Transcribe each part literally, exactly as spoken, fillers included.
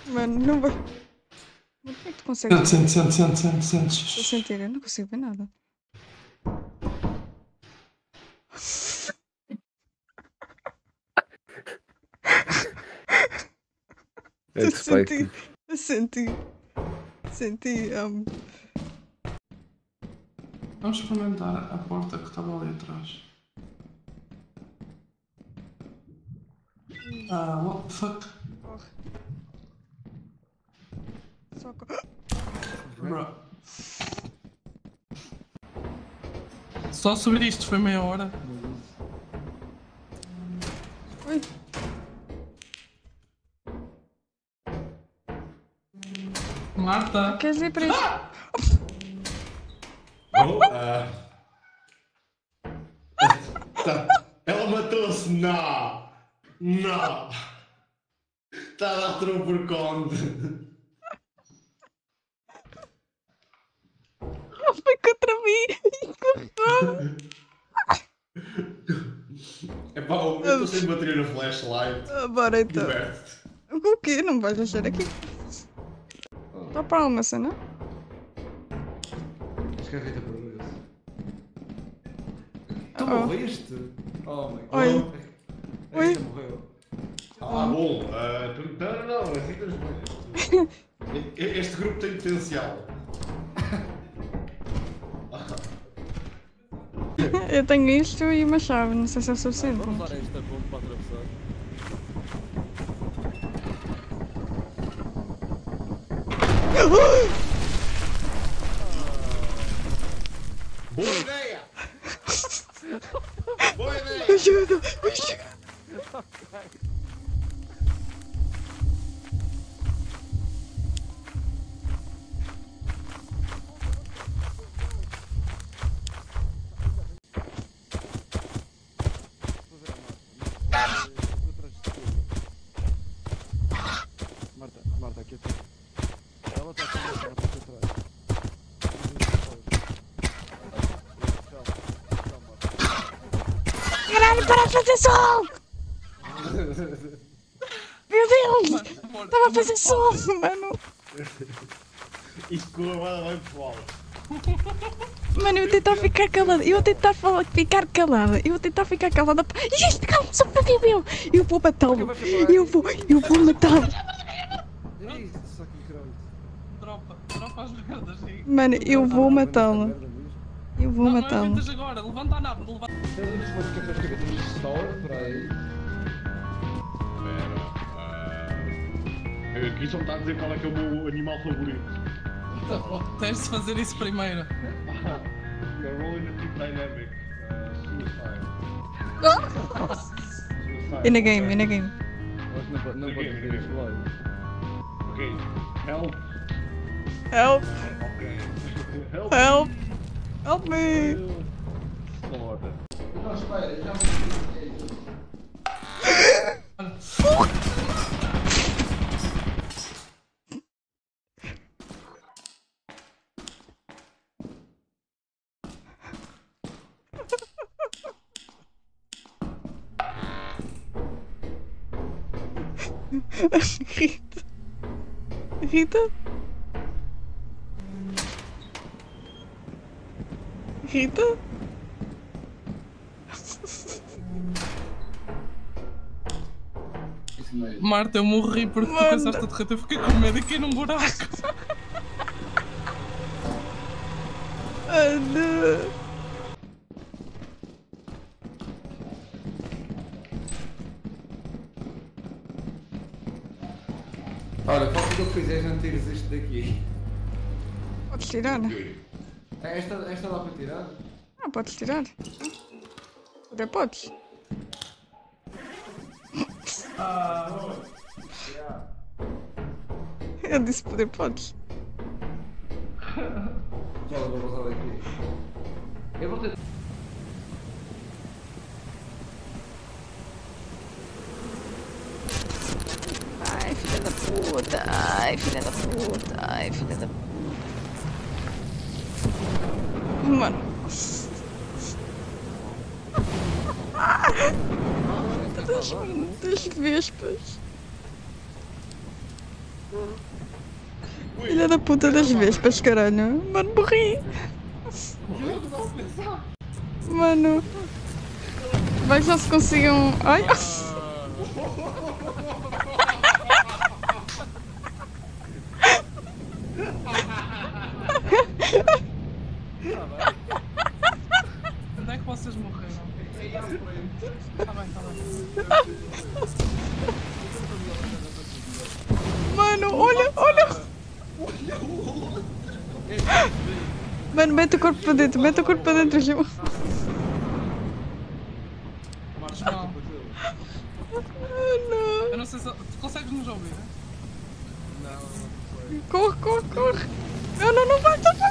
Mano, não vai. Como é que tu consegues? Sente, sente, sente, sente, sente, Estou a sente. sentir, eu não consigo ver nada. Eu senti, eu senti, senti, um... Vamos experimentar a porta que estava ali atrás. Ah, uh, what the fuck? Corre. Só corre. Bro. Só subir isto foi meia hora. Oi. Marta! Queres ir para isto? Ah! Oh, uh... tá. Ela matou-se! Não! Não! Está a dar tru por conta! Ele foi contra mim! Cortou! Epá, eu estou sem bateria no flashlight. Ah, bora então. Diverte-te. O quê? Não me vais deixar aqui? Estou para uma cena? Acho que a Rita perdeu isso. Tu Oh. morreste? Oh my god. Oi. A Oi. Rita morreu. Ah, bom. Uh, tu... Não, não, não. As Ritas não. Este grupo tem potencial. Eu tenho isto e uma chave, não sei se é suficiente. Vamos usar esta ponte para atravessar. Boa ideia! Boa ideia! Ajuda! Ajuda! Marta, Marta, aqui atrás. Ela está aqui atrás, aqui atrás. Caralho, para de fazer som! Meu Deus! Estava a fazer som, mano! Isto correu bem pessoal. Mano, eu vou tentar ficar calada. Eu vou tentar falar, ficar calada. Eu vou tentar ficar calada. E este cara sobreviveu! Eu vou matá-lo! Eu vou, eu vou matá-lo! Ei, só que caralho. Dropa, dropa as merdas aí. Mano, eu vou matá-lo. Eu vou Não, não matá-lo. inventas agora, levanta a nave, levanta. Temos uma de cabeça de store por aí. Espera. Aqui só me está a dizer qual é que é o meu animal favorito. Tens de fazer isso primeiro. You're rolling a Team Dynamic. Uh, suicide. In a game, in a game. Mas não pode, não pode ver este lado. Ok. Help. Help! Ok. Help. Help! Help me! Foda. Não, espera, já Rita? Rita? Rita? Marta, eu morri porque tu Mano. pensaste a derreter. Eu fiquei com medo aqui num buraco. Ah, não. Olha, qual que eu fizer não tires isto daqui. Podes tirar? Esta, esta dá para tirar? Ah, podes tirar. Até podes. Eu disse poder podes. Olha, vou passar daqui. Eu vou ter. Ai, filha da puta. Ai, filha da puta. Ai, filha da puta. Mano. Das, das vespas. Filha da puta das vespas, caralho. Mano, morri. Mano. Vai que já se consigam... Ai. Onde é que vocês morreram? Tá bem, tá bem. Mano, olha, olha. Mano, mete o corpo para dentro, mete o corpo para dentro, Gil. Não. Não. Eu não sei se... Tu consegues nos ouvir, né? Corre, corre, corre. Não, não, não vai, não vai.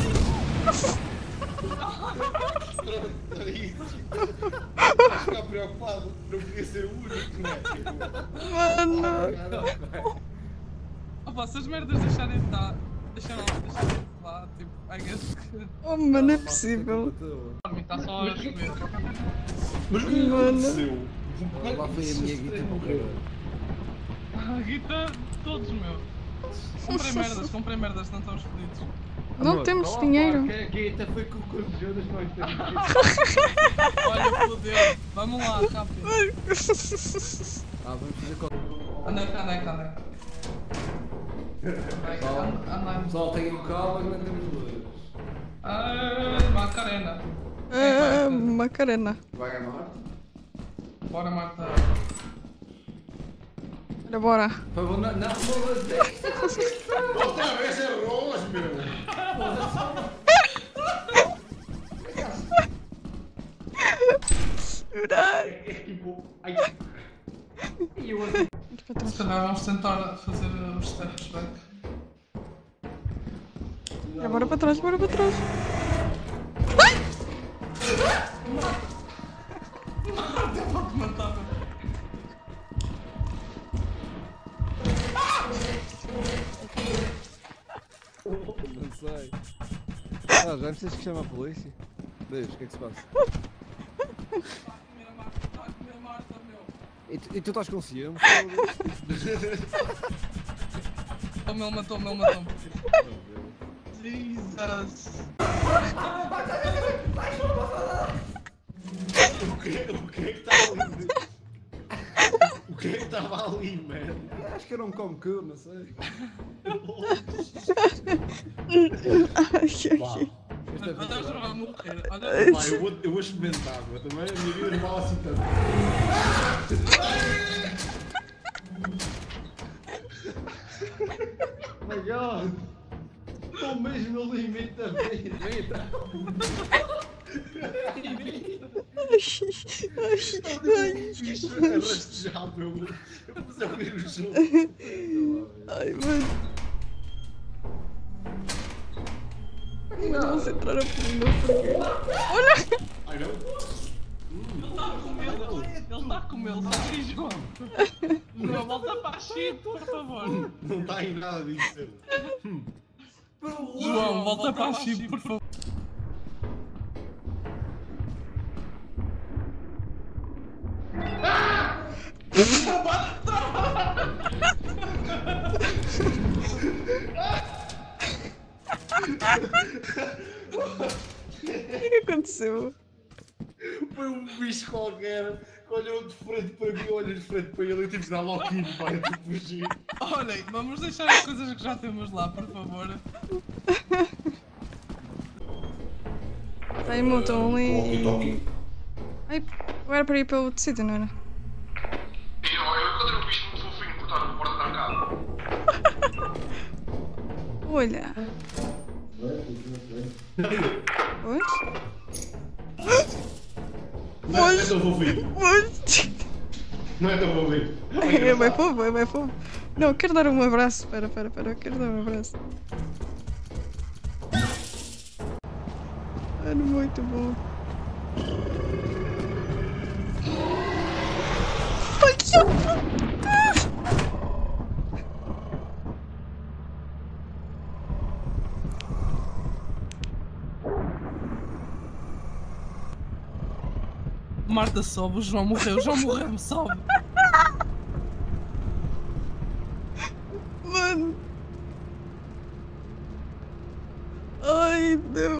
Ficar preocupado, não podia ser o único, não é? Mano. Opa, se as merdas deixarem de dar... Deixaram deixarem de lá, tipo, I guess que... Oh, mano, é possível. Está só a chover. Mas o que é que Mano. aconteceu? Lá foi a minha guita para o caralho. A guita, todos, meu. Comprei merdas, comprei merdas, não estamos fodidos. Não temos dinheiro. Que a guita foi com o corpo de Jonas, nós temos. Olha, fodeu. Vamos lá, rápido. Ah, vamos fazer qualquer Anda, anda, anda, anda. Anda, Pessoal, tenham calma que não temos luz. Ah, Macarena. Ah, Macarena. Vai a Marte? Bora, Marta. Bora, bora. Por favor, não, não, por favor. Outra vez é arroz, meu! Chorar. É tipo... Ai, Se calhar vamos tentar fazer os steps back. Bora para trás, bora para trás. Pode matar. Não sei. Ah, já não precisas que chame a polícia? Deus, o que é que se passa? E tu, e tu estás com ciúmes? Matou-me, ele matou-me, ele matou-me. Jesus. O que, o que é que estava ali? O que é que estava ali, mano? Acho que era um concurso, não sei. Ai, Vá, ai. Esta é a Olha, vida. já vai morrer. Olha, vá, eu vou, eu vou experimentar, mas também a minha vida não vale assim tanto. Oh my god! Estou mesmo no limite da vida! Fiz a rastejar, meu. Eu pus a abrir o jogo. Ai, mano. Mano, vamos entrar a fundo, porque... Olha! Ai não? ele está com ele, sabe, João? João, volta para a shit, por favor. Não está em nada disso. João, volta para a shit, por favor. O que é que aconteceu? Foi um bicho qualquer que olhou de frente para mim, olhou de frente para ele e tive de dar logo aqui para te fugir. Olhem, vamos deixar as coisas que já temos lá, por favor. Ai, meu, estão ali... Walkie-talkie. Ai, eu era para ir para outro sítio, não era? Eu encontrei um bicho muito fofinho por estar na porta trancada. Olha. Oi? Não é tão fofinho. Oi? Não é tão fofinho. É bem fofo, é bem fofo. Não, eu quero dar um abraço. Espera, espera, espera. Eu quero dar um abraço. Mano, muito bom. Ai, que horror! Marta sobe, o João morreu, o João morreu, sobe. Mano. Rita.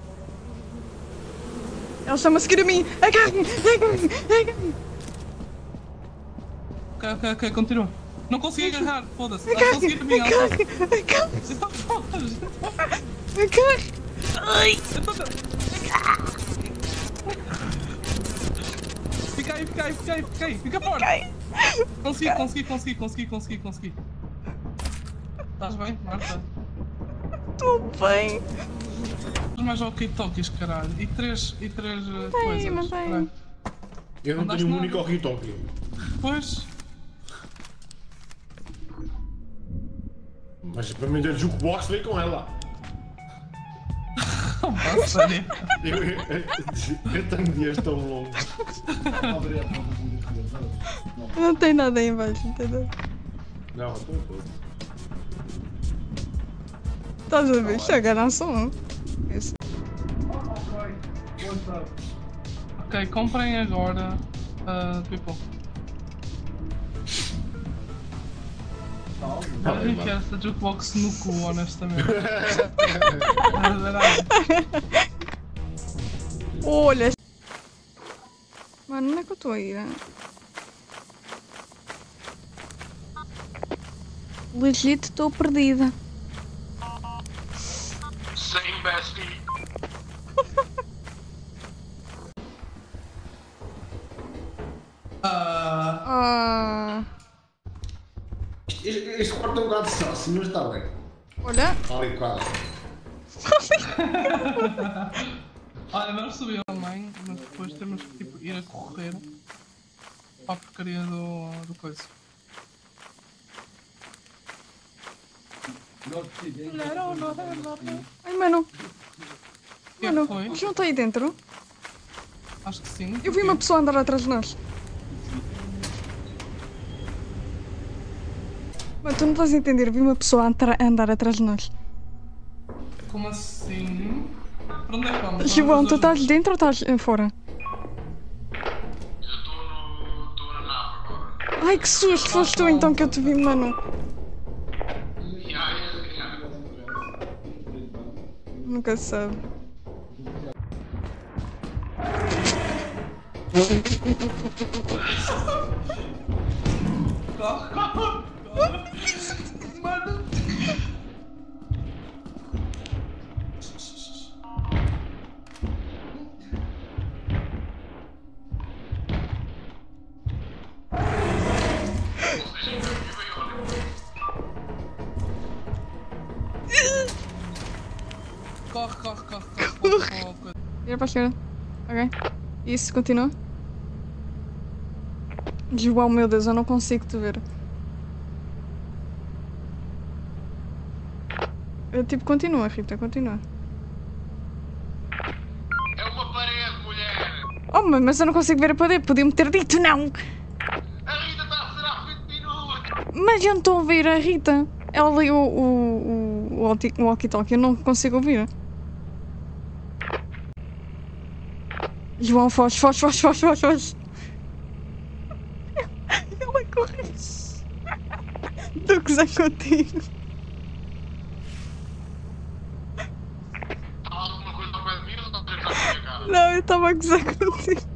Ela está-me a seguir a mim. Agarre-me, agarre-me, agarre-me. Ok, ok, ok, continua. Não consegui agarrar, foda-se. Estás a conseguir a mim, ela Agarre, agarre, está. agarre. Ai. Fica aí, fica aí, fica aí, fica aí, fica forte. Consegui, consegui, consegui, consegui, consegui, consegui. Estás bem, Marta? Estou bem. Tens mais walkie-talkies, caralho. E três, e três uh, Tem, coisas. mas tem. Caralho. Eu não Não tenho um dás único nada. walkie-talkie. Pois. Mas para mim, o jukebox veio com ela. Ah, sério? Eu, eu, eu, eu tenho dias tão longos. Não tem nada aí embaixo, não tem nada. Não, estou todo. Estás a ver? Chega, não sou um. Isso. Ok, comprem agora. Uh, people. Tá Eu bem, enfiar mano. esta jukebox no cu, honestamente. É verdade. Olha. Mano, onde é que eu estou a ir? Legit, estou perdida. Sem bestie. Ah, Ah, Este, este quarto é um bocado sócio, mas está bem. olha. Está ali quase. olha, vamos subir também, mas depois temos que tipo, ir a correr para a porcaria do, do coisa. Ai, mano. que Mano, foi? o João está aí dentro. Acho que sim. Eu vi uma pessoa andar atrás de nós. Mano, tu não estás a entender. Eu vi uma pessoa atra- andar atrás de nós. Como assim? Para onde é que vamos? João, Vamos tu os estás dois? dentro ou estás eh, fora? Eu estou no. estou na nave agora. Ai, que susto. Foste tu então que eu te vi, mano. E aí, se calhar. Nunca se sabe. Corre, corre, corre. Mano. Corre, corre, corre, corre, corre, corre. Vira para a esquerda. Ok. Isso, continua. João, meu Deus, eu não consigo te ver. Eu, tipo, continua, Rita, continua. É uma parede, mulher! Oh, mãe, mas eu não consigo ver a parede. Podia-me ter dito, não! A Rita está a ser há vinte minutos! Mas eu não estou a ouvir a Rita. Ela ligou o, o, o, walkie- o walkie-talkie, eu não consigo ouvir. João, foge, foge, foge, foge, foge, foge. Ela corre. Estou a gozar contigo. Há alguma coisa ao pé de mim ou está a ver a minha cara? Não, eu estava a gozar contigo.